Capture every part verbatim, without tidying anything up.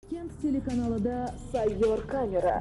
Kent telekanalida sayyor kamera.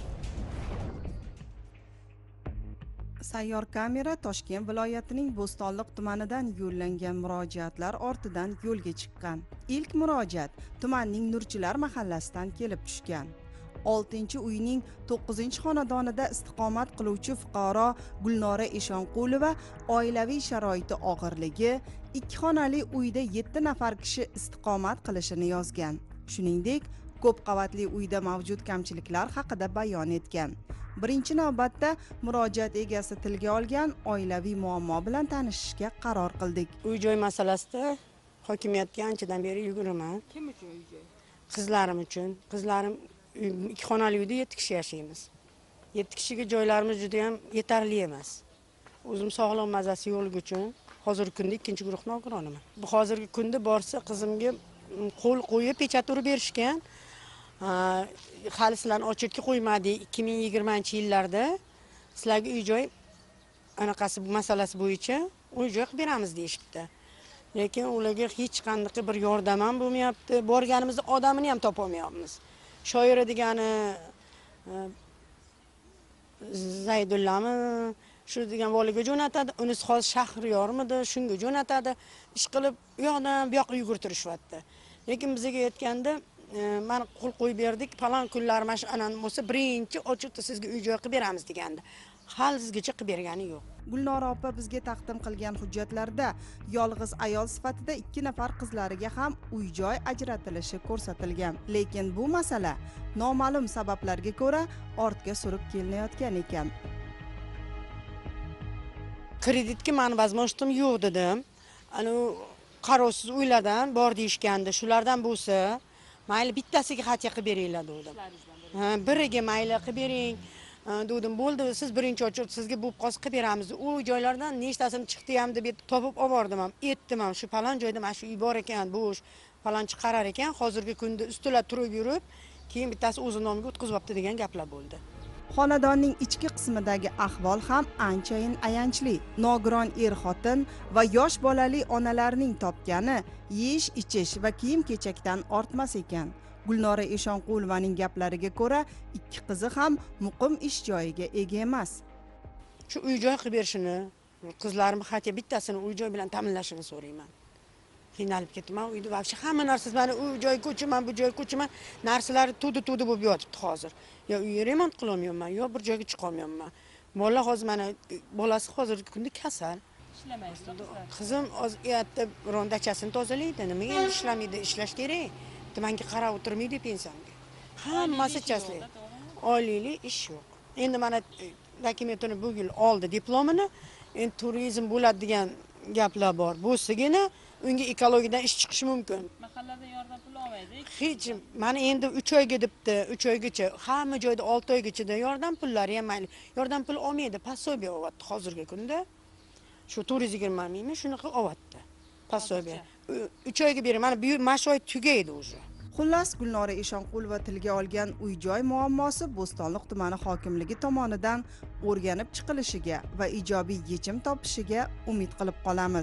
Sayyor kamera Toshkent viloyatining Bo'stonliq tumanidan yo'llangan murojaatlar ortidan yo'lga chiqqan. Ilk murojaat tumanning Nurchilar mahallasidan kelib tushgan. oltinchi uyning to'qqizinchi xonadonida istiqomat qiluvchi fuqaro Gulnora Eshonqulova oilaviy sharoiti og'irligi, ikki xonali uyda yetti nafar kishi istiqomat qilishini yozgan. Shuningdek, ko'p qavatli uyda mavjud kamchiliklar haqida bayon etgan. Birinchi navbatda murojaat egasi tilga olgan oilaviy muammo bilan tanishishga qaror qildik. Uy-joy masalasida hokimiyatga anchadan beri yuguraman. Kim uchun uy-joy? Qizlarim uchun. Qizlarim ikki xonali uyda yetti kishi yashaymiz. yetti kishiga joylarimiz juda ham yetarli emas. O'zim sog'liq mazasi yo'ligi uchun hozirgi kunda ikkinchi guruh nogironaman. Bu hozirgi kunda borsa qizimga qo'l qo'yib pechat urib berishgan. Hali sizlarni ochirga qo'ymadik ikki ming yigirmanchi yillarda sizlarga uy-joy anaqasi masalasi bo'yicha uy-joy qilib beramiz deyishibdi. Lekin ularga hech qanday bir yordam ham bo'lmayapti. Borganimizda odamini ham topa olmayapmiz. Shoira degani Zaydullami shu degan bolaga jo'natadi. Unisi hozir Shahriyormidi, shunga jo'natadi. Ish qilib u yoqdan bu yoqqa yugurtirishyapti. Lekin bizga aytganda mana qo'l qo'yib berdik, falon kunlar mana shu anan bo'lsa birinchi ochiqda sizga uy-joy qilib beramiz degandi. Hali sizgacha qilib bergani yo'q. Gulnora opa bizga taqdim qilgan hujjatlarda yolg'iz ayol sifatida ikki nafar qizlariga ham uy-joy ajratilishi ko'rsatilgan. Lekin bu masala noma'lum sabablarga ko'ra ortga surib kelinayotgan ekan. Kreditga meni возможностim yo'q dedim. Ana qarovsiz uylardan bor deyishgandi. Shulardan bo'lsa, mayli bittasiga xatya qilib beringlar dedim. Ha, biriga mayli qilib bering. Dedim, bo'ldi, siz birinchi ochib sizga bu qolsa qilib beramiz. U joylardan nechtasini chiqdi ham deb topib olib bordim ham, etdim ham. Shu falon joyda mana shu uy bor ekan, bo'sh, falonchi qarar ekan, hozirgi kunda ustida turib yurib, keyin bittasi o'zi nomiga o'tkazibdi degan gaplar bo'ldi. Xonadonning ichki qismidagi ahvol ham anchayin ayanchli. Nogiron er-xotin va yosh bolali onalarning topgani yeyish, ichish va kiyim-kechakdan ortmas ekan. Gulnora Eshonqulovaning gaplariga ko'ra, ikki qizi ham muqim ish joyiga ega emas. Shu uy-joy qilib berishini, qizlarim hatto bittasini uy-joy bilan ta'minlashini so'rayman. Qiynalib ketdim. Uyda vaqti hamma narsasi mana uy-joy ko'chaman, bu joy ko'chaman, narsalari tudi-tudi bo'lib yotibdi hozir. Yo uy remont qila olmayman, yo bir joyga chiqa olmayman. Bola hozir mana bolasi hozirgi kunda kasal. Ishlamaysiz. Qizim hozir erta rondachasini tozalaydi. Nimaga endi ishlamaydi? Ishlash kerak. Tumanga qarab o'tirmaydi pensiyamga. Hammasi chaslaydi. Oilayli ish yo'q. Endi mana dokumentini bu yil oldi diplomini. Endi turizm bo'ladi degan gaplar bor. Bo'lsigina unga ekologiyadan ish chiqishi mumkin. Mahalladan yordam puli olmaydi. Hech mana endi uch oyga debdi, uch oygacha, hamma joyda olti oygacha yordam pullari ham mayli. Yordam puli olmaydi, пособие olyapti hozirgi kunda. Shu to'rt yuz yigirma mingmi shunaqa olyapti. Пособие. uch oyga beri mana bu mash oy tugaydi o'sha. Xullas, Gulnora Eshonqulova tilga olgan uy-joy muammosi Bo'stonliq tumani hokimligi tomonidan o'rganib chiqilishiga va ijobiy yechim topishiga umid qilib qolamiz.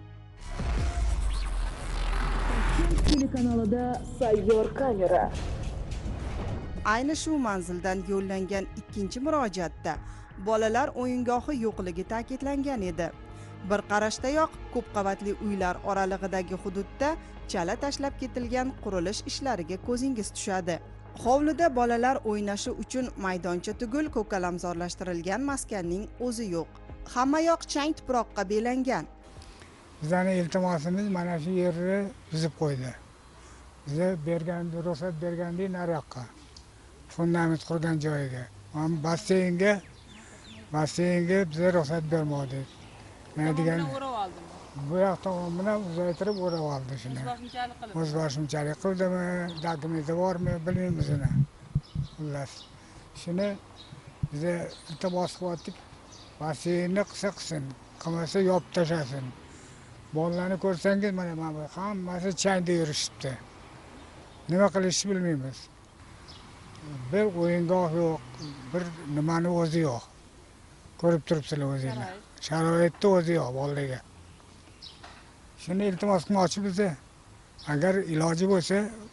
Kent telekanalida sayyor kamera. Ayni shu manzildan yo'llangan ikkinchi murojaatda bolalar o'yingohi yo'qligi ta'kidlangan edi. Bir qarashdayoq ko'p qavatli uylar oralig'idagi hududda chala tashlab ketilgan qurilish ishlariga ko'zingiz tushadi. Hovlida bolalar o'ynashi uchun maydoncha tugul ko'kalamzorlashtirilgan maskanning o'zi yo'q. Hamma yoq chang tuproqqa belangan. Bizning iltimosimiz mana shu yerni buzib qo'ydi. Bizga bergan, ruxsat bergandek nariyoqqa. Fundament qurgan joyiga. Ammo basseynga, basseynga bizga ruxsat bermadi. Nima degan? Bu yoq tomonidan uzaytirib o'rab oldi shuni. O'zboshimchalik qilib. O'zboshimchalik qildimi, dokumenti bormi, bilmaymiz uni. Xullas. Shuni bizga iltimos qildik. Basseynni qilsa qilsin, qilmasa yopib tashlasin. Bolalarni ko'rsangiz mana mana hammasi changda yurishibdi. Nima qilishni bilmaymiz. Bir o'yingoh yo'q, bir nimani o'zi yo'q. Ko'rib turibsizlar o'zingizlar. Sharoitni o'zi yo'q bolalarga. Shuni iltimos qilmoqchi bizni. Agar iloji bo'lsa,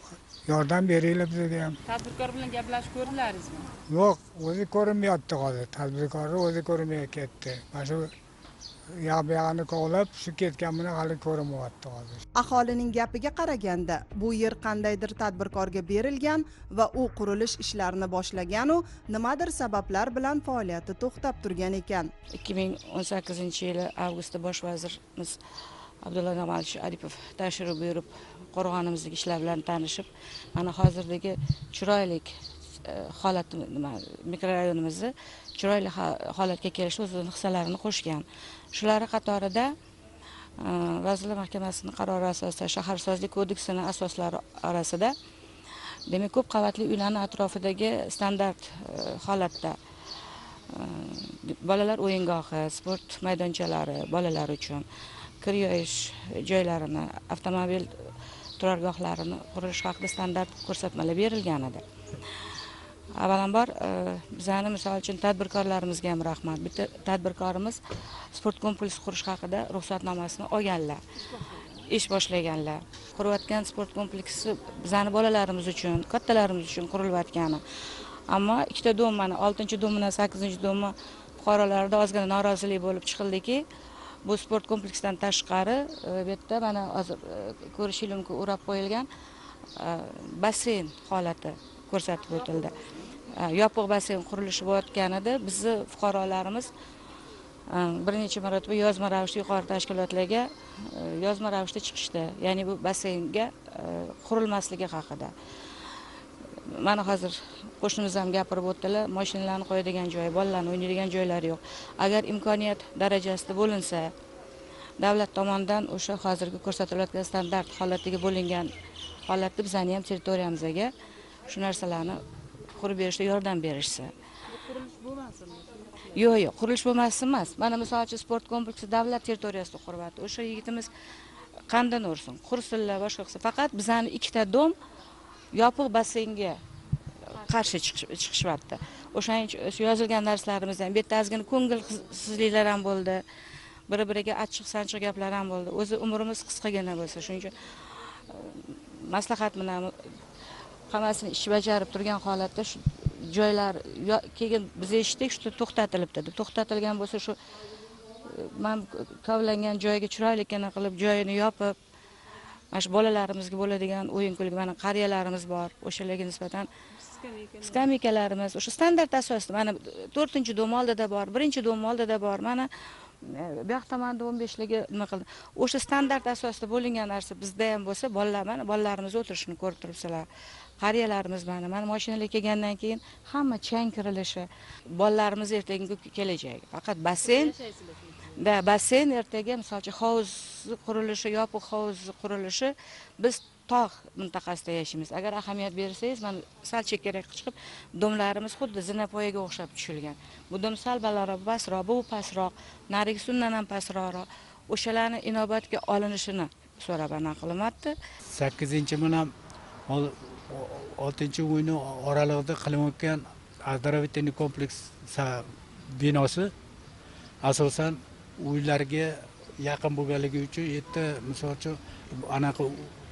yordam beringlar bizga ham. Tadbirkor bilan gaplashib ko'rdilaringizmi? Yo'q, o'zi ko'rinmayapti hozir. Tadbirkorni o'zi ko'rinmay ketdi. Mana shu yoq-buyog'ini kovlab, shu ketgan bilan hali ko'rinmayapti hozir. Aholining gapiga qaraganda, bu yer qandaydir tadbirkorga berilgan va u qurilish ishlarini boshlagan u nimadir sabablar bilan faoliyati to'xtab turgan ekan. ikki ming o'n sakkizinchi yili avgustda bosh vazirimiz Abdulla Nurmatovich Aripov tashrif buyurib, qo'rg'onimizdagi ishlar bilan tanishib, mana hozirdagi chiroyli holat mikrorayonimizni chiroyli holatga kelishda o'zining hissalarini qo'shgan. Shular qatorida Vazirlar Mahkamasining qarori asosida shaharsozlik kodeksini asoslari orasida demak ko'p qavatli uylarning atrofidagi standart holatda bolalar o'yingohi, sport maydonchalari bolalar uchun, kir yoyish joylarini, avtomobil turargohlarini qurish haqida standart ko'rsatmalar berilgan edi. Avvalambor bizani misol uchun tadbirkorlarimizga ham rahmat. Bitta tadbirkorimiz sport kompleksi qurish haqida ruxsatnomasini olganlar. Ish boshlaganlar. Qurayotgan sport kompleksi bizani bolalarimiz uchun, kattalarimiz uchun qurilayotgani. Ammo ikkita dom, mana oltinchi dom bilan sakkizinchi domni fuqarolarda ozgina norozilik bo'lib chiqildiki, bu sport kompleksidan tashqari bu yerda mana hozir ko'rishingiz mumkin o'rab qo'yilgan basseyn holati ko'rsatib o'tildi. Yopiq basseyn qurilishi bo'layotganida bizni fuqarolarimiz bir necha marotaba yozma ravishda yuqori tashkilotlarga yozma ravishda chiqishdi. Ya'ni bu basseynga qurilmasligi haqida. Mana hozir qo'shnimiz ham gapirib o'tdilar, mashinalarni qo'yadigan joy, bolalarni o'ynaydigan joylari yo'q. Agar imkoniyat darajasida bo'linsa, davlat tomonidan o'sha hozirgi ko'rsatilayotgan standart holatiga bo'lingan holatda bizning ham territoriyamizga shu narsalarni qurib berishda yordam berishsa. Qurilish bo'lmasinmi? Yo'q, yo'q, qurilish bo'lmasin emas. Mana misol uchun sport kompleksi davlat territoriyasida quryapti. O'sha yigitimiz qandan ursin, qursinlar, boshqa qilsa. Faqat bizning ikkita dom yopiq basseynga qarshi chiqishyapti. O'shaning uchun yozilgan narslarimiz ham, bu yerda ozgina ko'ngilsizliklar ham bo'ldi. Bir-biriga achchiq-sanchiq gaplar ham bo'ldi. O'zi umrimiz qisqagina bo'lsa, shuning uchun maslahat bilan hammasini ish bajarib turgan holatda shu joylar keyin biz eshitdik, shu to'xtatilibdi deb. To'xtatilgan bo'lsa, shu men kovlangan joyga chiroylikana qilib joyini yopib, mana shu bolalarimizga bo'ladigan o'yin-kulgi, mana qariyalarimiz bor, o'shalarga nisbatan skameykalarimiz o'sha standart asosida, mana to'rtinchi dom oldida bor, birinchi dom oldida bor, mana bu yoq tomonda o'n beshligi nima qildi. O'sha standart asosida bo'lingan narsa bizda ham bo'lsa, bolalar mana bolalarimiz o'tirishini ko'rib turibsizlar. Qariyalarimiz mana mana mashinalar kelgandan keyin hamma chang kirilishi, bolalarimiz ertangi kelajagi. Faqat basseyn da basseyn ertaga masalan hovuz qurilishi, yopiq hovuz qurilishi biz tog' mintaqasida yashaymiz. Agar ahamiyat bersangiz, mana sal chekkaroq chiqib, domlarimiz xuddi zinapoyaga o'xshab tushilgan. Bu dom sal balandroq, pastroq, bu pastroq, narigi undan ham pastroqroq. O'shalarni inobatga olinishini so'rab aniq qilinmoqda. sakkizinchi bilan oltinchi o'yini oralig'ida qilinayotgan agroviteniy kompleks binosi asosan uylarga yaqin bo'lganligi uchun yerda misol uchun anaqa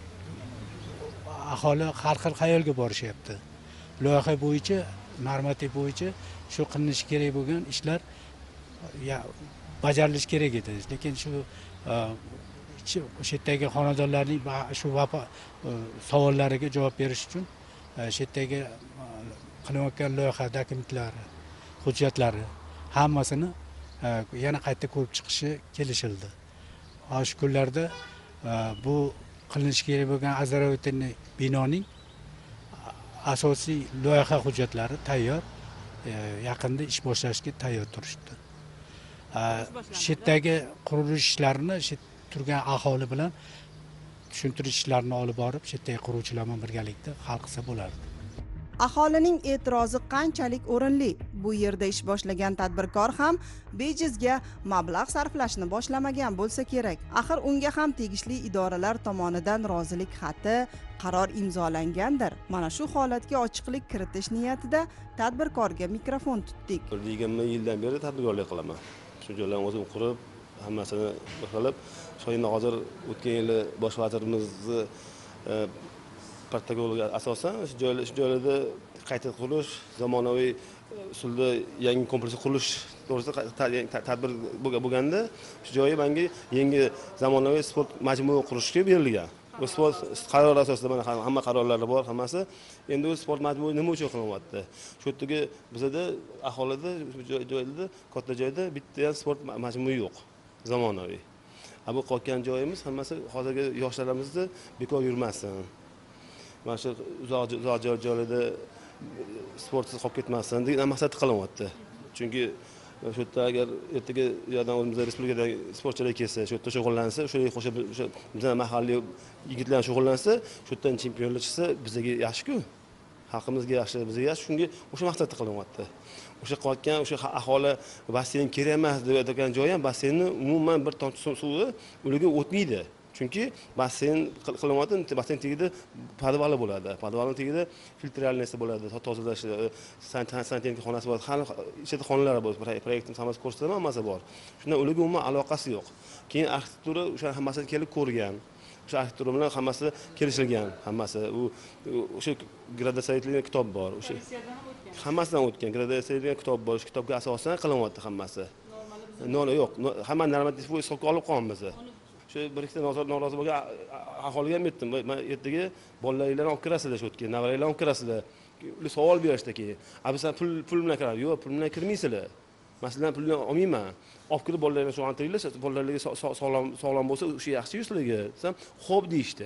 aholi har xil xayolga borishyapti. Loyiha bo'yicha, normativ bo'yicha shu qilinishi kerak bo'lgan ishlar bajarilishi kerak edi. Lekin shu o'sha yerdagi xonadonlarning shu savollariga javob berish uchun shu yerdagi qilinayotgan loyiha dokumentlari, hujjatlari hammasini yana qayta ko'rib chiqishi kelishildi. Shu kunlarda bu qilinishi kerak bo'lgan agroviteniy binoning asosiy loyiha hujjatlari tayyor, yaqinda ish boshlashga tayyor turishdi. Shu yerdagi qurilish ishlarini shu turgan aholi bilan tushuntirish ishlarini olib borib, shu yerdagi quruvchilar bilan birgalikda hal qilsa bo'lardi. Aholining e'tirozi qanchalik o'rinli? Bu yerda ish boshlagan tadbirkor ham bejizga mablag' sarflashni boshlamagan bo'lsa kerak. Axir unga ham tegishli idoralar tomonidan rozilik xati, qaror imzolangandir. Mana shu holatga ochiqlik kiritish niyatida tadbirkorga mikrofon tutdik. yigirma yildan beri tadbirkorlik qilaman. Shu joylarni o'zim qurib, hammasini qilib, shoyini hozir o'tgan yili bosh vazirimizni protokoliga asosan shu joylar shu joylarda qayta qurish, zamonaviy usulda yangi kompleks qurilish to'g'risida tadbir bo'lganda shu joyi menga yangi zamonaviy sport majmua qurishga berilgan. Bu sport qaror asosida mana hamma qarorlar bor, hammasi. Endi u sport majmui nima uchun qilinyapti? Shu yerdagi bizda aholida joylarda, katta joyda bitta ham sport majmui yo'q, zamonaviy. Bu qolgan joyimiz hammasi hozirgi yoshlarimizni bekor yurmasin. Mana shu uzoq uzoq joylarda sportsiz qolib ketmasin degan maqsad qilinyapti. Chunki shu yerda agar ertaga yo'dan o'zimizda respublikadagi sportchilar kelsa, shu yerda shug'ullansa, o'shaga qo'shib o'sha bizning mahalliy yigitlar shug'ullansa, shu yerdan chempionlar chiqsa, bizga yaxshi-ku. Xalqimizga yaxshi, bizga yaxshi. Shunga o'sha maqsadda qilinyapti. O'sha qolgan o'sha aholi basseyn kerak emas deyotgan joy ham basseynni umuman bir tomchi suvi ularga o'tmaydi. Chunki basseyn qilinyapti, basseyn tagida podvali bo'ladi. Podvalning tagida filtralniyasi bo'ladi, tozalash, sanitariya xonasi bor, hali ichida xonalar bor, proyektning hammasi ko'rsatilgan, hammasi bor. Shundan ularga umuman aloqasi yo'q. Keyin arxitektura o'sha hammasini kelib ko'rgan. O'sha arxitektura bilan hammasi kelishilgan, hammasi. U o'sha gradatsiyalangan kitob bor. O'sha hammasidan o'tgan gradatsiyalangan kitob bor. O'sha kitobga asosan qilinyapti hammasi. Noli yo'q, hamma normativ hisobga olib qolamiz. Shu bir ikkita norozi bo'lgan aholiga ham aytdim. Men ertaga bolalaringlarni olib kirasizlar shu yerga, navaralarni olib kirasizlar. Ular savol berishdi keyin. "A biz pul pul bilan kiramiz." Yo'q, pul bilan kirmaysizlar. Masalan, pulni olmayman. Olib kirib bolalarni shug'ullantiringlar, bolalarga sog'lom sog'lom bo'lsa, o'sha yaxshi sizlarga. Desam, "Xo'p" deyishdi.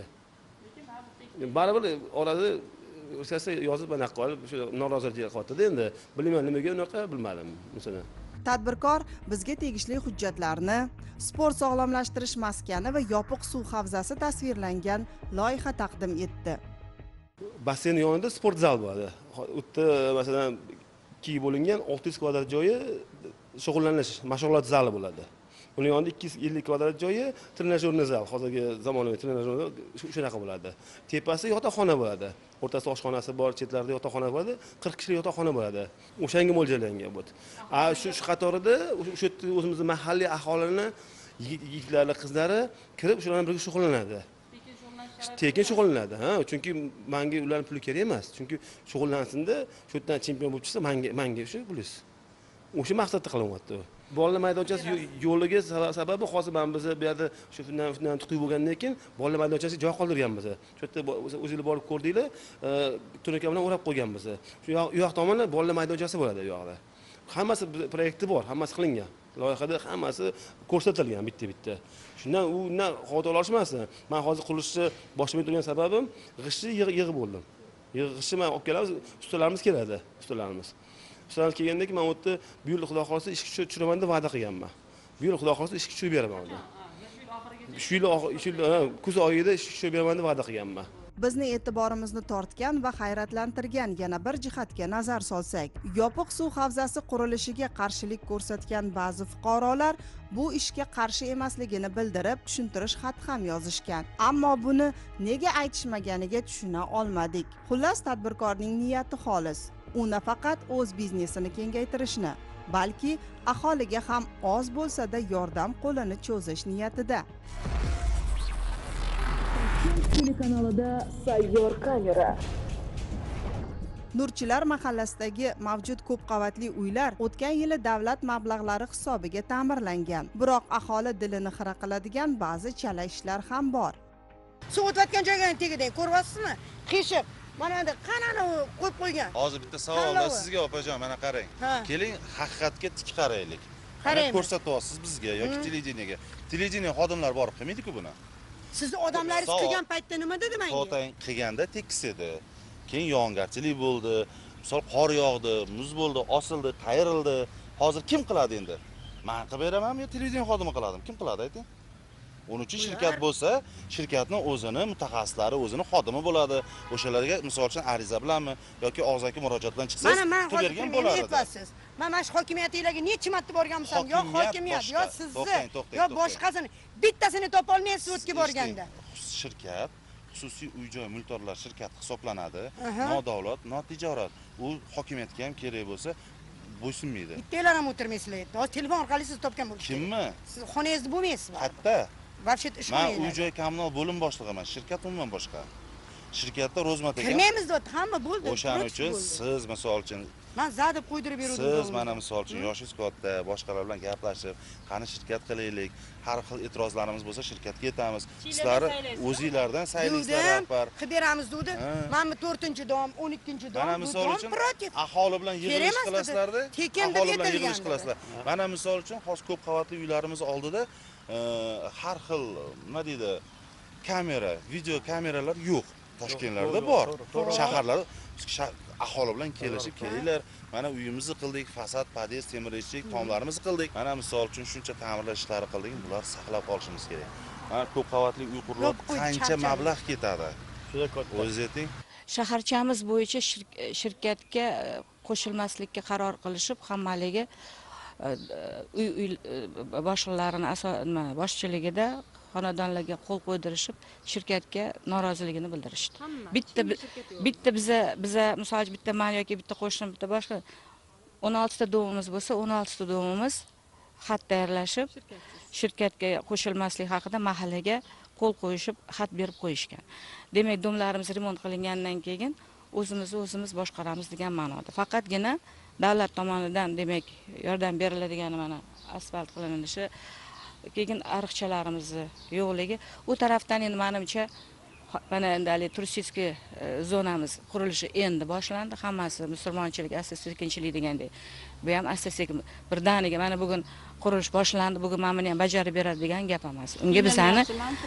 Baribir orada o'shasi yozib anaqa qilib, shu norozilik qilyapti-da endi. Bilmayman nimaga unaqa bilmadim, masalan. Tadbirkor bizga tegishli hujjatlarni, sport sog'lomlashtirish maskani va yopiq suv havzasi tasvirlangan loyiha taqdim etdi. Basseyn yonida sport zal bo'ladi. U yerda masalan ikkiga bo'lingan olti yuz kvadrat joyi shug'ullanish, mashg'ulot zali bo'ladi. Uning yonida ikki yuz ellik kvadrat joyi trenajyorniy zal, hozirgi zamonaviy trenajyorniy shunaqa bo'ladi. Tepasi yotoqxona bo'ladi. O'rtasida oshxonasi bor, chetlarida yotoqxona bo'ladi, qirq kishilik yotoqxona bo'ladi. O'shanga mo'ljallangan bu. A shu shu qatorida o'sha yerda o'zimizning mahalliy aholini yigitlari, qizlari kirib shular bilan birga shug'ullanadi. Tekin shug'ullanadi, ha, chunki menga ularning puli kerak emas. Chunki shug'ullansinda, shu yerdan chempion bo'lib chiqsa, menga menga shu pulus. O'sha maqsadda qilinyapti. Bolalar maydonchasi yo'liga sababi hozir men biz bu yerda shu shundan shundan tuqib bo'lgandan keyin bolalar maydonchasiga joy qoldirganmiz. Shu yerda o'zingizlar borib ko'rdinglar, tunuka bilan o'rab qo'yganmiz. Shu yoq tomoni bolalar maydonchasi bo'ladi u yoqda. Hammasi proyekti bor, hammasi qilingan. Loyihada hammasi ko'rsatilgan bitta-bitta. Shundan undan xavotir olishmasin. Men hozir qurilishni boshlamay turgan sababim g'ishni yig'ib bo'ldim. Yig'ishni men olib kelamiz, ustalarimiz keladi, ustalarimiz. Ustalar kelgandek men o'tda bu yil xudo xolasa ishga tushiraman deb va'da qilganman. Bu yil xudo xolasa ishga tushirib beraman uni. Shu yil shu yil kuz oyida ishga tushirib beraman deb va'da qilganman. Bizni e'tiborimizni tortgan va hayratlantirgan yana bir jihatga nazar solsak, yopiq suv havzasi qurilishiga qarshilik ko'rsatgan ba'zi fuqarolar bu ishga qarshi emasligini bildirib, tushuntirish xat ham yozishgan. Ammo buni nega aytishmaganiga tushuna olmadik. Xullas, tadbirkorning niyati xolis. U nafaqat o'z biznesini kengaytirishni, balki aholiga ham oz bo'lsa-da yordam qo'lini cho'zish niyatida. Telekanalida Sayyor kamera. Nurchilar mahallasidagi mavjud ko'p qavatli uylar o'tgan yili davlat mablag'lari hisobiga ta'mirlangan. Biroq aholi dilini xira qiladigan ba'zi chala ishlar ham bor. Suv o'tayotgan joyga tegidang, ko'ryapsizmi? Qishib, mana endi qanani qo'yib qo'ygan. Hozir bitta savol bor sizga, opajon, mana qarang. Keling, haqiqatga tik qaraylik. Qarang, ko'rsatyapsiz bizga yoki televideniyaga. Televideniya xodimlari borib qilmaydi-ku buni. Sizni odamlaringiz qilgan paytda nima dedi menga? Sotang qilganda tekis edi. Keyin yog'ingarchilik bo'ldi, misol qor yog'di, muz bo'ldi, osildi, qayrildi. Hozir kim qiladi endi? Men qilib beramanmi yo televideniya xodimi qiladimi? Kim qiladi ayting? Uning uchun shirkat bo'lsa, shirkatning o'zini mutaxassislari, o'zini xodimi bo'ladi. O'shalarga misol uchun ariza bilanmi yoki og'zaki murojaat bilan chiqsangiz, qilib bergan bo'ladi. Men mana shu hokimiyatlarga necha marta borganman, yo hokimiyat, yo sizni, yo boshqasini bittasini topa olmaysiz o'tga borganda. Shirkat xususiy uy-joy mulkdorlar shirkati hisoblanadi. Nodavlat, notijorat. U hokimiyatga ham kerak bo'lsa bo'ysunmaydi. Bittalar ham o'tirmaysizlar. Hozir telefon orqali siz topgan bo'lasiz. Kimmi? Siz xonangizda bo'lmaysizmi? Qayerda? Vobshet ish qilyapsiz. Men uy-joy kommunal bo'lim boshlig'iman, shirkat umuman boshqa. shirkatda rozmat ekan. Kirmaymiz deyapti, hamma bo'ldi. O'shaning uchun siz misol uchun men zadib qo'ydirib berdim. siz mana misol uchun yoshingiz katta, boshqalar bilan gaplashib, qani shirkat qilaylik, har xil e'tirozlarimiz bo'lsa shirkatga ketamiz. Sizlar o'zingizlardan saylaysizlar rahbar. Qilib beramiz dedi. Mana to'rtinchi dom, o'n ikkinchi dom. Mana misol uchun aholi bilan yig'ilish qilasizlarda, aholi bilan yig'ilish qilasizlar. Mana misol uchun hozir ko'p qavatli uylarimiz oldida har xil nima deydi, kamera, video kameralar yo'q. Toshkentlarda bor. Shaharlarda aholi bilan kelishib kelinglar. Mana uyimizni qildik, fasad, pod'ezd, temir eshik, tomlarimizni qildik. Mana misol uchun shuncha ta'mirlash ishlari qildik, bular saqlab qolishimiz kerak. Mana ko'p qavatli uy qurilib, qancha mablag' ketadi? Juda katta. O'zingiz ayting. Shaharchamiz bo'yicha shirkatga qo'shilmaslikka qaror qilishib, hammaliga uy uy boshliqlarining boshchiligida xonadonlarga qo'l qo'ydirishib, shirkatga noroziligini bildirishdi. Bitta bitta biza biza misol uchun bitta men yoki bitta qo'shnim, bitta boshqa o'n olti ta domimiz bo'lsa, o'n olti ta domimiz xat tayyorlashib, shirkatga qo'shilmaslik haqida mahallaga qo'l qo'yishib, xat berib qo'yishgan. Demak, domlarimiz remont qilingandan keyin o'zimizni o'zimiz boshqaramiz degan ma'noda. Faqatgina davlat tomonidan demak yordam beriladigan mana asfalt qilinishi, keyin ariqchalarimizni yo'qligi, u tarafdan endi menimcha mana endi turistik zonamiz qurilishi endi boshlandi. Hammasi musulmonchilik, asta-sekinchilik degandek. Bu ham asta-sekin birdaniga mana bugun qurilish boshlandi, bugun mana buni ham bajarib beradi degan gap emas. Unga bizani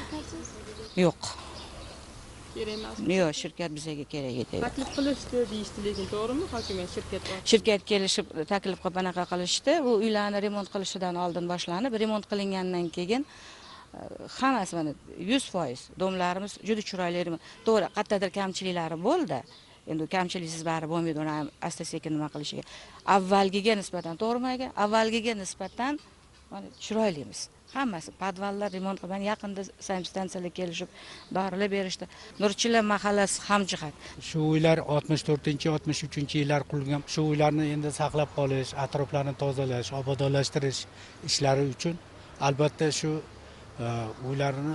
yo'q. Kerak emas. Yo'q, shirkat bizga kerak edi. Taklif qilishdi deyishdi, lekin to'g'rimi hokimiyat shirkat? Shirkat kelishib taklif qilib anaqa qilishdi. Bu uylarni remont qilishidan oldin boshlanib, remont qilingandan keyin hammasi mana yuz foiz domlarimiz juda chiroyli. To'g'ri, qayerdadir kamchiliklari bo'ldi. Endi kamchiliksiz bari bo'lmaydi, uni asta-sekin nima qilishiga. Avvalgiga nisbatan, to'g'rimi aka? Avvalgiga nisbatan mana chiroylimiz. Hammasi podvallar remont qilgan, yaqinda sanitariyalar kelishib, dorilar berishdi. Nurchilar mahallasi hamjihat. Shu uylar oltmish to'rtinchi oltmish uchinchi yillar qurilgan. Shu uylarni endi saqlab qolish, atroflarni tozalash, obodonlashtirish ishlari uchun albatta shu uylarni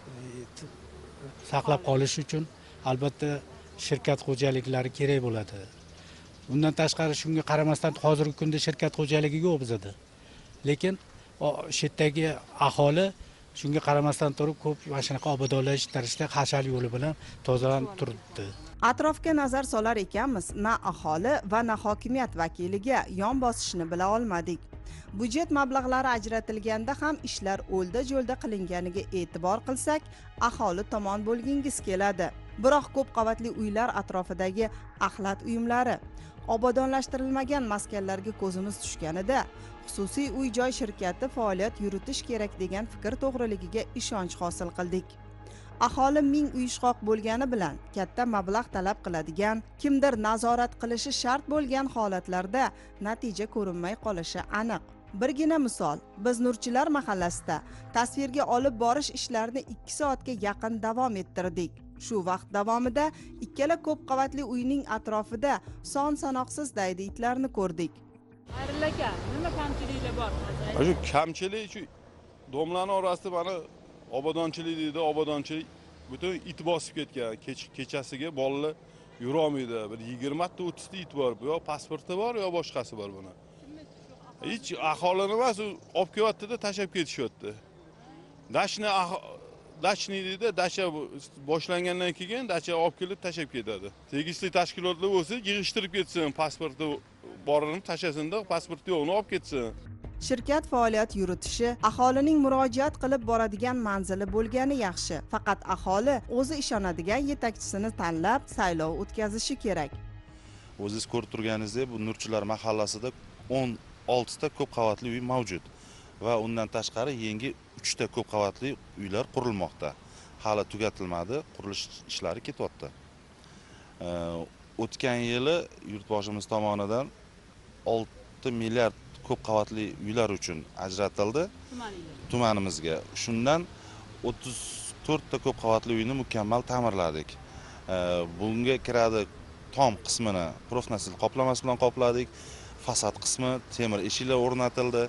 saqlab qolish uchun albatta shirkat xo'jaliklari kerak bo'ladi. Bundan tashqari shunga qaramasdan hozirgi kunda shirkat xo'jaligi yo'q bizda. Lekin shetdagi aholi shunga qaramasdan turib ko'p mana shunaqa obodonlashtirishda hashar yo'li bilan tozalanib turibdi. Atrofga nazar solar ekanmiz, na aholi va na hokimiyat vakiliga yon bosishni bila olmadik. Budjet mablag'lari ajratilganda ham ishlar o'lda-jo'lda qilinganiga e'tibor qilsak, aholi tomon bo'lgingiz keladi. Biroq ko'p qavatli uylar atrofidagi axlat uyumlari, obodonlashtirilmagan maskanlarga ko'zimiz tushganida, xususiy uy-joy shirkati faoliyat yuritish kerak degan fikr to'g'riligiga ishonch hosil qildik. Aholi ming uyishqoq bo'lgani bilan katta mablag' talab qiladigan, kimdir nazorat qilishi shart bo'lgan holatlarda natija ko'rinmay qolishi aniq. Birgina misol, biz Nurchilar mahallasida tasvirga olib borish ishlarini ikki soatga yaqin davom ettirdik. Shu vaqt davomida ikkala ko'p qavatli uyning atrofida son sanoqsiz daydi itlarni ko'rdik. Xayrilla aka, nima kamchiliklar bor? Shu kamchilik shu domlarning orasida mana obodonchilik deydi, obodonchilik butun it bosib ketgan. Kechasiga bolalar yura olmaydi. Bir yigirma ta o'ttiz ta it bor. Yo pasporti bor, yo boshqasi bor buni. Hech aholini emas, olib kelyapti-da, tashlab ketishyapti. Dashni dachni deydi, dacha boshlangandan keyin dacha olib kelib tashlab ketadi. Tegishli tashkilotlar bo'lsa, yig'ishtirib ketsin, pasporti borini tashasinda, pasporti yo'qni olib ketsin. Shirkat faoliyat yuritishi aholining murojaat qilib boradigan manzili bo'lgani yaxshi. Faqat aholi o'zi ishonadigan yetakchisini tanlab saylov o'tkazishi kerak. O'zingiz ko'rib turganingizdek, bu Nurchilar mahallasida o'n olti ta ko'p qavatli uy mavjud va undan tashqari yangi uch ta ko'p qavatli uylar qurilmoqda. Hali tugatilmadi, qurilish ishlari ketyapti. O'tgan yili yurtboshimiz tomonidan olti milliard ko'p qavatli uylar uchun ajratildi tumanimizga. Shundan o'ttiz to'rt ta ko'p qavatli uyni mukammal ta'mirladik. Bunga kiradi tom qismini profnasil qoplamasi bilan qopladik. Fasad qismi temir eshiklar o'rnatildi.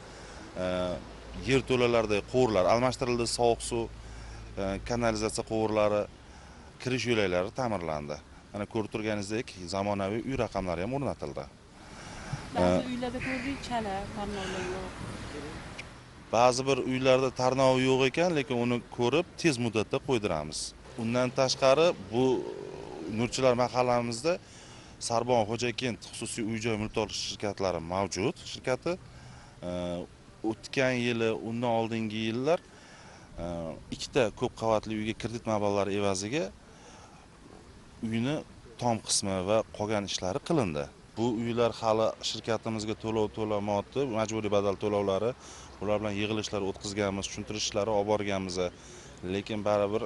Yerto'lalarda quvurlar almashtirildi, sovuq suv, kanalizatsiya quvurlari, kirish yo'laklari ta'mirlandi. Mana ko'rib turganingizdek, zamonaviy uy raqamlari ham o'rnatildi. Ba'zi uylarda ko'rdik, chala, tarnovlar yo'q. Ba'zi bir uylarda tarnov yo'q ekan, lekin uni ko'rib tez muddatda qo'ydiramiz. Undan tashqari bu Nurchilar mahallamizda Sarbon Xo'jakent xususiy uy-joy mulkdorlik shirkatlari mavjud. Shirkati o'tgan yili, undan oldingi yillar ikkita ko'p qavatli uyga kredit mablag'lari evaziga uyni tom qismi va qolgan ishlari qilindi. Bu uylar hali shirkatimizga to'lov to'lamoqda, majburiy badal to'lovlari, ular bilan yig'ilishlar o'tkazganmiz, tushuntirish ishlari olib borganmiz, lekin baribir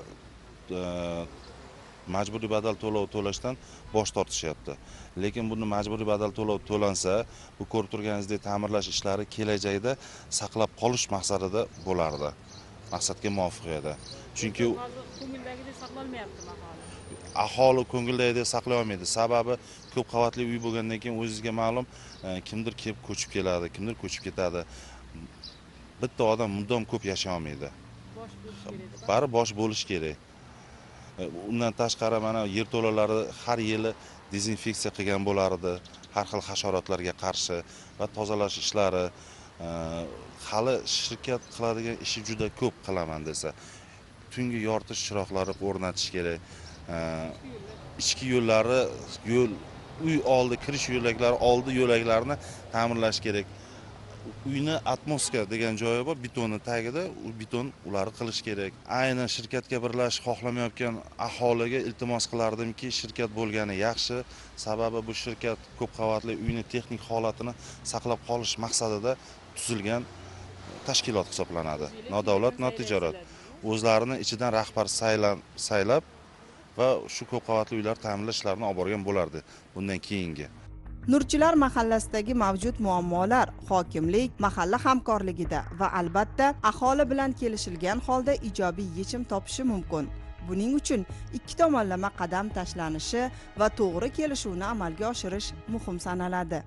majburiy badal to'lov to'lashdan bosh tortishyapti. Lekin buni majburiy badal to'lov to'lansa, bu ko'rib turganingizdek ta'mirlash ishlari kelajakda saqlab qolish maqsadida bo'lardi. Maqsadga muvofiq edi. Chunki ko'ngildagidek saqlanmayapti aholi. Aholi ko'ngildagidek saqlay olmaydi. Sababi ko'p qavatli uy bo'lgandan keyin o'zingizga ma'lum, kimdir kelib ko'chib keladi, kimdir ko'chib ketadi. Bitta odam mudom ko'p yashay olmaydi. Bosh bo'lish kerak. Bari bosh bo'lish kerak. Undan tashqari mana yerto'lalari har yili dezinfeksiya qilgan bo'lardi, har xil hasharotlarga qarshi va tozalash ishlari. Hali shirkat qiladigan ishi juda ko'p qilaman desa. Tungi yoritish chiroqlari o'rnatish kerak. Ichki yo'llari, yo'l, uy oldi kirish yo'laklari, oldi yo'laklarni ta'mirlash kerak. Uyni atmosfera degan joyi bor, betonni tagida, u beton ularni qilish kerak. Aynan shirkatga birlashish xohlamayotgan aholiga iltimos qilardimki, shirkat bo'lgani yaxshi, sababi bu shirkat ko'p qavatli uyni texnik holatini saqlab qolish maqsadida tuzilgan tashkilot hisoblanadi. Nodavlat, notijorat. O'zlarini ichidan rahbar saylab va shu ko'p qavatli uylar ta'mirlash ishlarini olib borgan bo'lardi bundan keyingi. Nurchilar mahallasidagi mavjud muammolar hokimlik, mahalla hamkorligida va albatta aholi bilan kelishilgan holda ijobiy yechim topishi mumkin. Buning uchun ikki tomonlama qadam tashlanishi va to'g'ri kelishuvni amalga oshirish muhim sanaladi.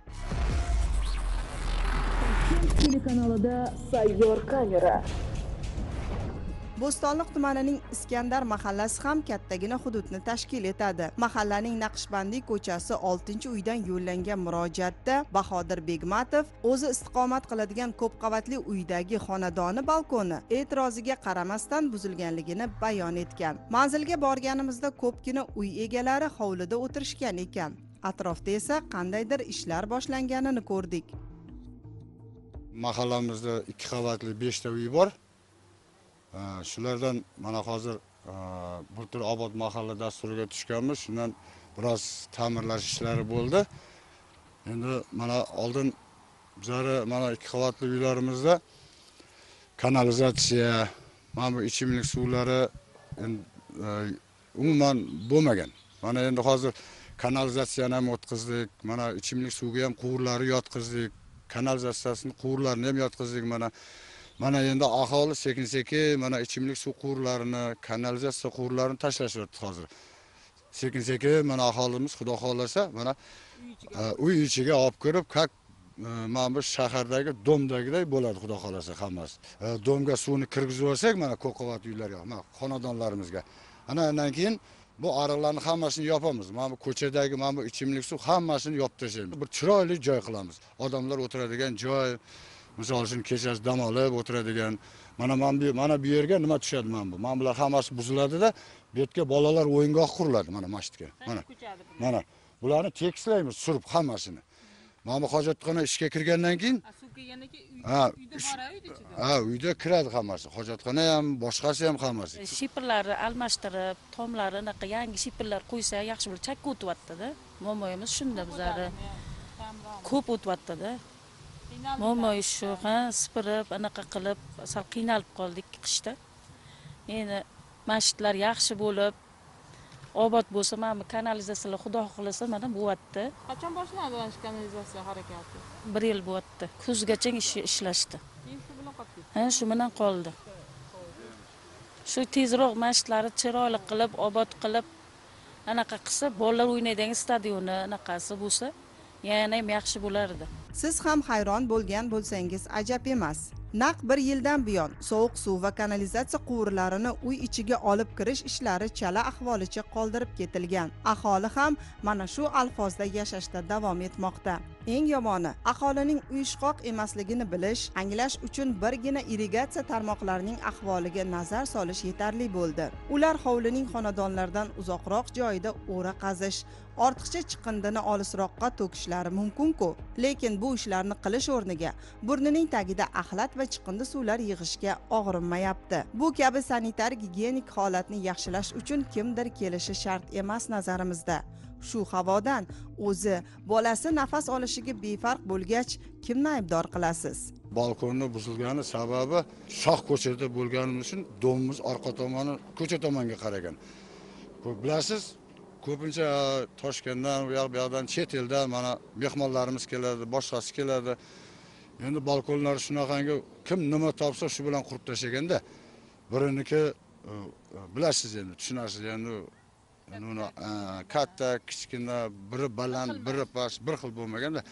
Telekanalida Sayyor kamera. Bo'stonliq tumanining Iskandar mahallasi ham kattagina hududni tashkil etadi. Mahallaning Naqshbandiy ko'chasi oltinchi uydan yo'llangan murojaatda Bahodir Begmatov o'zi istiqomat qiladigan ko'p qavatli uydagi xonadoni balkoni e'tiroziga qaramasdan buzilganligini bayon etgan. Manzilga borganimizda ko'pgina uy egalari hovlida o'tirishgan ekan. Atrofda esa qandaydir ishlar boshlanganini ko'rdik. Mahallamizda ikki qavatli beshta uy bor. Shulardan mana hozir Bultur Obod mahalla dasturiga tushganmiz. Shundan biroz ta'mirlash ishlari bo'ldi. Endi mana oldin bizlari mana ikki qavatli uylarimizda kanalizatsiya, mana bu ichimlik suvlari umuman bo'lmagan. Mana endi hozir kanalizatsiyani ham o'tkazdik. Mana ichimlik suvga ham quvurlari yotqizdik. Kanalizatsiyasini quvurlarini ham yotqizdik mana. Mana endi aholi sekin-sekin mana ichimlik suv quvurlarini, kanalizatsiya quvurlarini tashlashyapti hozir. Sekin-sekin mana aholimiz xudo xolasa mana uy ichiga olib kirib, kak mana bu shahardagi domdagiday bo'ladi xudo xolasa hammasi. Domga suvni kirgizib olsak mana ko'p qavat uylar yo'q, mana xonadonlarimizga. Ana undan keyin bu ariqlarni hammasini yopamiz. Mana bu ko'chadagi mana bu ichimlik suv hammasini yopib tashlaymiz. Bir chiroyli joy qilamiz. Odamlar o'tiradigan joy, misol uchun kechasi dam olib o'tiradigan. Mana mana bu mana bu yerga nima tushadi mana bu? Mana bular hammasi buziladi-da, bu yerga bolalar o'yingoh quriladi mana masjidga. Mana. Mana bularni tekislaymiz, surib hammasini. Mana bu hojatxona ishga kirgandan keyin suv kelgandan keyin ha, uyda bor, uyda ichida. Ha, uyda kiradi hammasi. Hojatxona ham, boshqasi ham hammasi. Shipirlarni almashtirib, tomlari anaqa yangi shipirlar qo'ysa yaxshi bo'ladi. Chakka o'tyapti-da. Momoyimiz shunda bizlari ko'p o'tyapti-da. Momoy shu, ha, sipirib, anaqa qilib, sal qiynalib qoldik qishda. Endi masjidlar yaxshi bo'lib, obod bo'lsa, mana kanalizatsiyalar xudo xolasa mana bo'lyapti. Qachon boshlandi mana shu kanalizatsiya harakati? bir yil bo'lyapti. Kuzgacha ishlashdi. Keyin shu bilan qolib ketdi. Ha, shu bilan qoldi. Shu tezroq masjidlarni chiroyli qilib, obod qilib, anaqa qilsa, bolalar o'ynaydigan stadionni anaqasi bo'lsa, yana ham yaxshi bo'lardi. Siz ham hayron bo'lgan bo'lsangiz ajab emas. Naq bir yildan buyon sovuq suv va kanalizatsiya quvurlarini uy ichiga olib kirish ishlari chala ahvolicha qoldirib ketilgan. Aholi ham mana shu alfozda yashashda davom etmoqda. Eng yomoni, aholining uyishqoq emasligini bilish, anglash uchun birgina irrigatsiya tarmoqlarining ahvoliga nazar solish yetarli bo'ldi. Ular hovlining xonadonlardan uzoqroq joyida o'ra qazish, ortiqcha chiqindini olisroqqa to'kishlari mumkin-ku, lekin bu ishlarni qilish o'rniga burnining tagida axlat va chiqindi suvlar yig'ishga og'rinmayapti. Bu kabi sanitar gigiyenik holatni yaxshilash uchun kimdir kelishi shart emas nazarimizda. Shu havodan o'zi bolasi nafas olishiga befarq bo'lgach, kimni aybdor qilasiz? Balkonni buzilgani sababi shoh ko'chada bo'lganimiz uchun domimiz orqa tomoni ko'cha tomonga qaragan. Bilasiz, ko'pincha Toshkentdan, u yoq bu yoqdan, chet eldan mana mehmonlarimiz keladi, boshqasi keladi. Endi balkonlar shunaqangi kim nima topsa shu bilan qurib tashlaganda, biriniki bilasiz endi, tushunasiz endi uni katta, kichkina, biri baland, biri past, bir xil bo'lmaganda,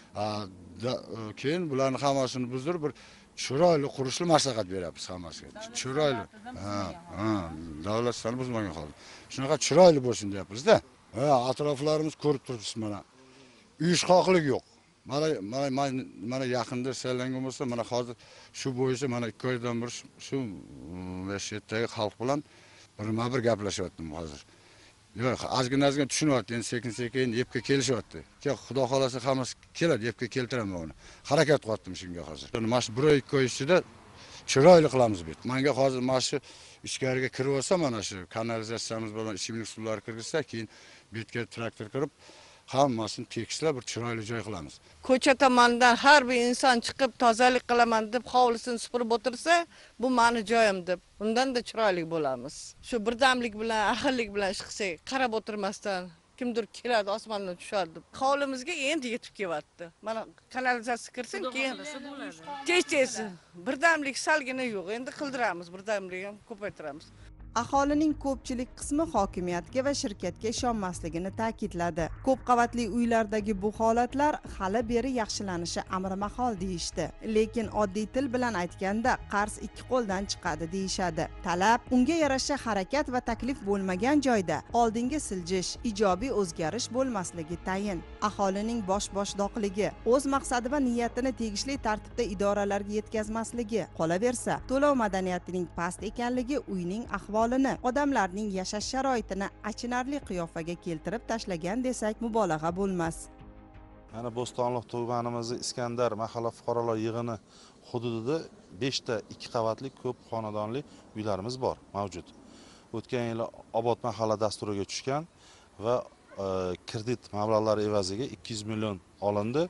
keyin bularni hammasini buzdirib bir chiroyli qurishni maslahat beryapmiz hammasiga. Chiroyli. Ha, ha, davlat sani buzmagan holda. Shunaqa chiroyli bo'lsin deyapmiz-da. Ha, atroflarimiz ko'rib turibsiz mana. Uyishqoqlik yo'q. Mana mana mana yaqinda saylangan bo'lsa, mana hozir shu bo'yicha mana ikki oydan bir shu masjiddagi xalq bilan birma-bir gaplashyaptim hozir. Yo'q, ozgina-ozgina tushunyapti, endi sekin-sekin epga kelishyapti. Ke xudo xolasa hammasi keladi, epga keltiraman uni. Harakat qilyaptim shunga hozir. Mana shu bir oy ikki oy ichida chiroyli qilamiz bu. Menga hozir mana shu ichkariga kirib olsa, mana shu kanalizatsiyamiz bilan ichimlik suvlari kirgizsa, keyin bu yerga traktor kirib hammasini tekislab bir chiroyli joy qilamiz. Ko'cha tomonidan har bir inson chiqib tozalik qilaman deb hovlisini supurib o'tirsa, bu meni joyim deb, undan da chiroyli bo'lamiz. Shu birdamlik bilan, ahillik bilan ish qilsak, qarab o'tirmasdan kimdir keladi, osmondan tushadi deb. Hovlimizga endi yetib kelyapti. Mana kanalizatsiya kirsin, keyin tez-tez birdamlik salgina yo'q. Endi qildiramiz, birdamlik ham ko'paytiramiz. Aholining ko'pchilik qismi hokimiyatga va shirkatga ishonmasligini ta'kidladi. Ko'p qavatli uylardagi bu holatlar hali beri yaxshilanishi amri mahol deyishdi. Lekin oddiy til bilan aytganda qarz ikki qo'ldan chiqadi deyishadi. Talab unga yarasha harakat va taklif bo'lmagan joyda oldinga siljish, ijobiy o'zgarish bo'lmasligi tayin. Aholining bosh-boshdoqligi, o'z maqsadi va niyatini tegishli tartibda idoralarga yetkazmasligi, qolaversa, to'lov madaniyatining past ekanligi uyning ahvoli odamlarning yashash sharoitini achinarli qiyofaga keltirib tashlagan desak mubolag'a bo'lmas. Mana Bo'stonliq tumanimizning Iskandar mahalla fuqarolar yig'ini hududida besh ta ikki qavatli ko'p xonadonli uylarimiz bor, mavjud. O'tgan yil Obod mahalla dasturiga tushgan va kredit mablag'lari evaziga ikki yuz million olindi.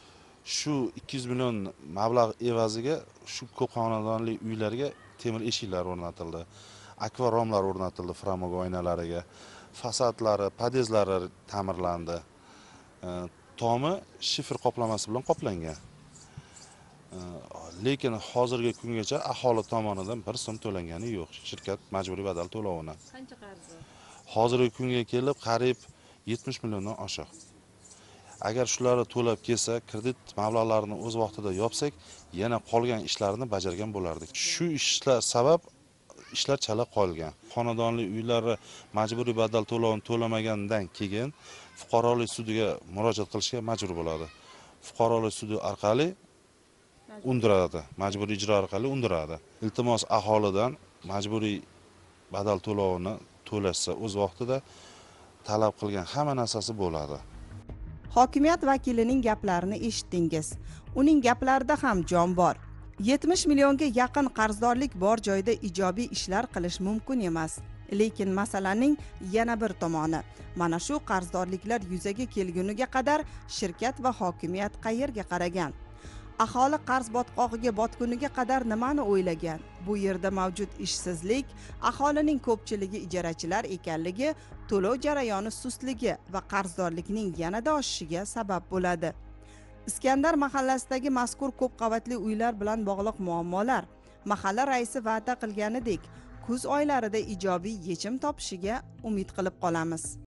Shu ikki yuz million mablag' evaziga shu ko'p xonadonli uylarga temir eshiklar o'rnatildi. Akvaromlar o'rnatildi framug oynalariga, fasadlari, podezlari ta'mirlandi. Tomi shifr qoplamasi bilan qoplangan. Lekin hozirgi kungacha aholi tomonidan bir so'm to'langani yo'q. Shirkat majburiy badal to'lovini. Qancha qarzi? Hozirgi kunga kelib qariyb yetmish milliondan oshiq. Agar shularni to'lab kelsa, kredit mablag'larini o'z vaqtida yopsak, yana qolgan ishlarni bajargan bo'lardik. Shu ishlar sabab ishlar chala qolgan. Xonadonli uylarni majburiy badal to'lovini to'lamagandan keyin fuqarolik sudiga murojaat qilishga majbur bo'ladi. Fuqarolik sudi orqali undiradi, majburiy ijro orqali undiradi. Iltimos aholidan majburiy badal to'lovini to'lashsa, o'z vaqtida talab qilgan hamma narsasi bo'ladi. Hokimiyat vakilining gaplarini eshitdingiz. Uning gaplarida ham jon bor. yetmish millionga yaqin qarzdorlik bor joyda ijobiy ishlar qilish mumkin emas. Lekin masalaning yana bir tomoni. Mana shu qarzdorliklar yuzaga kelguniga qadar shirkat va hokimiyat qayerga qaragan? Aholi qarz botqog'iga botguniga qadar nimani o'ylagan? Bu yerda mavjud ishsizlik, aholining ko'pchiligi ijarachilar ekanligi, to'lov jarayoni sustligi va qarzdorlikning yanada oshishiga sabab bo'ladi. Iskandar mahallasidagi mazkur ko'p qavatli uylar bilan bog'liq muammolar mahalla raisi va'da qilganidek kuz oylarida ijobiy yechim topishiga umid qilib qolamiz.